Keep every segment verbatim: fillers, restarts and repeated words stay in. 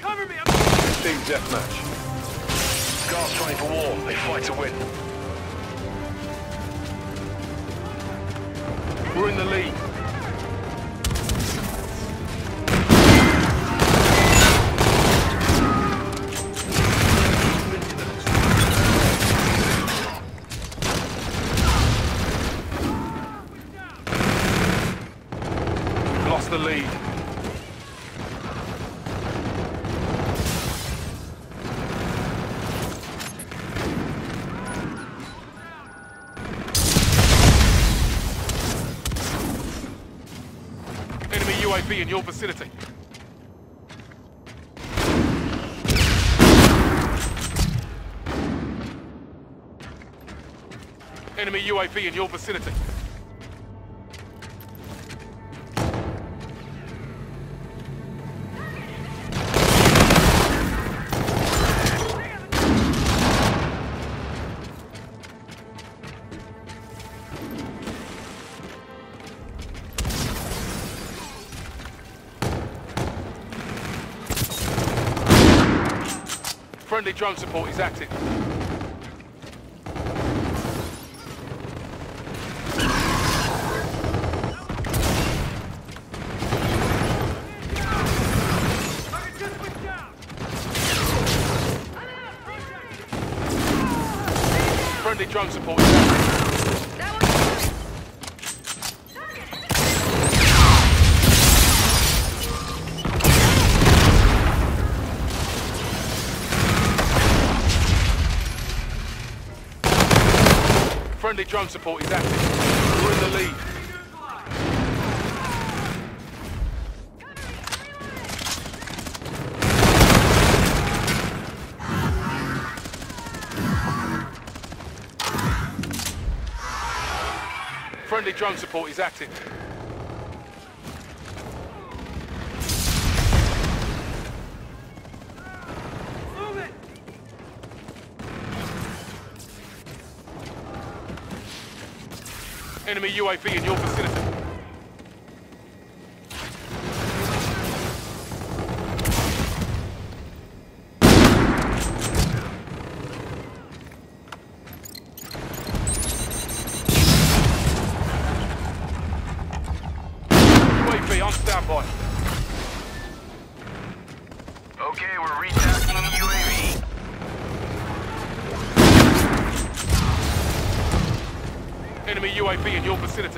Cover me! I'm... Team deathmatch. Guards train for war. They fight to win. We're in the lead. Lost the lead. Enemy U A V in your vicinity. Enemy U A V in your vicinity. Friendly drone support is active. Friendly drone support is active. Friendly drone support is active. We're in the lead. Friendly drone support is active. Enemy U A V in your vicinity. U A V on standby. Okay, we're retasking U A V. Enemy U A V in your vicinity.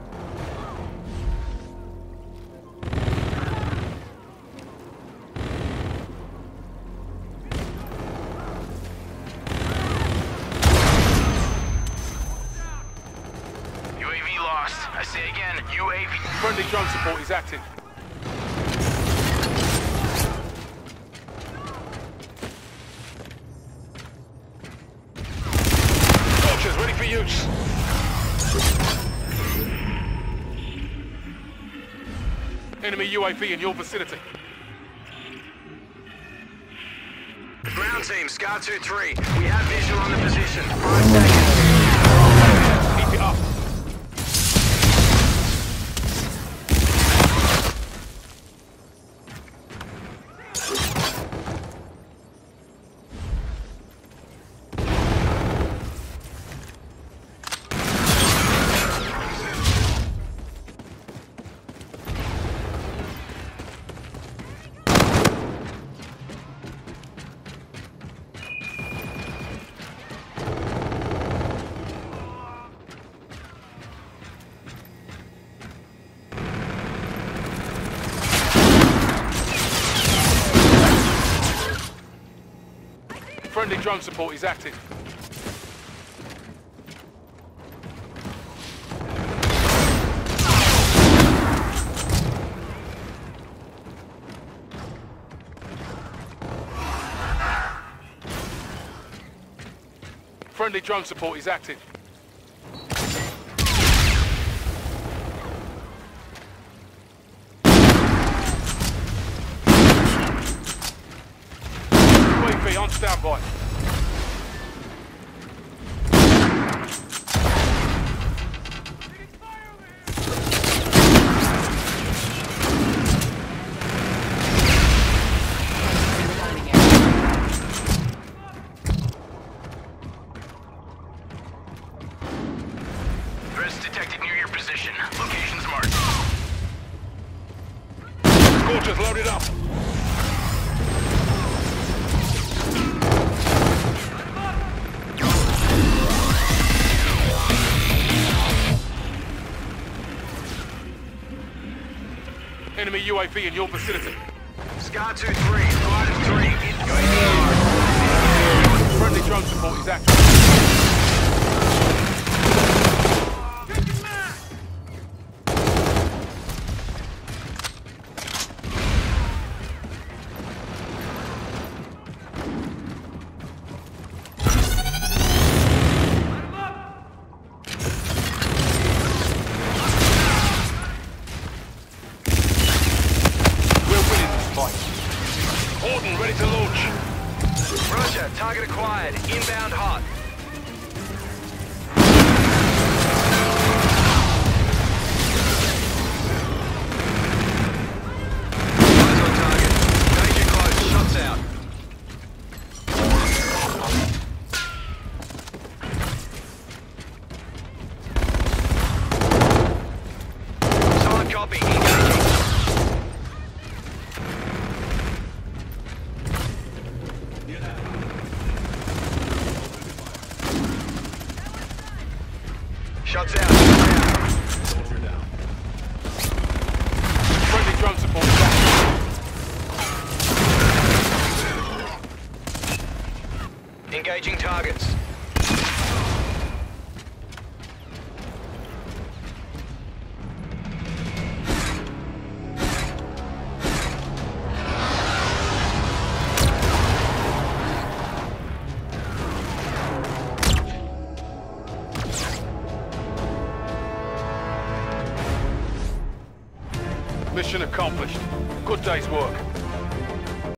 U A V lost. I say again, U A V. Friendly drone support is active. Vultures ready for use. Enemy U A V in your vicinity. Ground team, Scar two three. We have visual on the position. Five seconds. Keep it up. Friendly drone support is active. Friendly drone support is active. U A V on standby. Scorcher's loaded up. Enemy U A V in your vicinity. Scar two three, flight of three, engaging target. Friendly drone support is active. Horton ready to launch. Roger, target acquired. Inbound hot. Eyes on target. Danger close. Shots out. Solid copy. Engaging. Shots out. Soldier down. Friendly drone support is active. Engaging targets. Mission accomplished. Good day's work.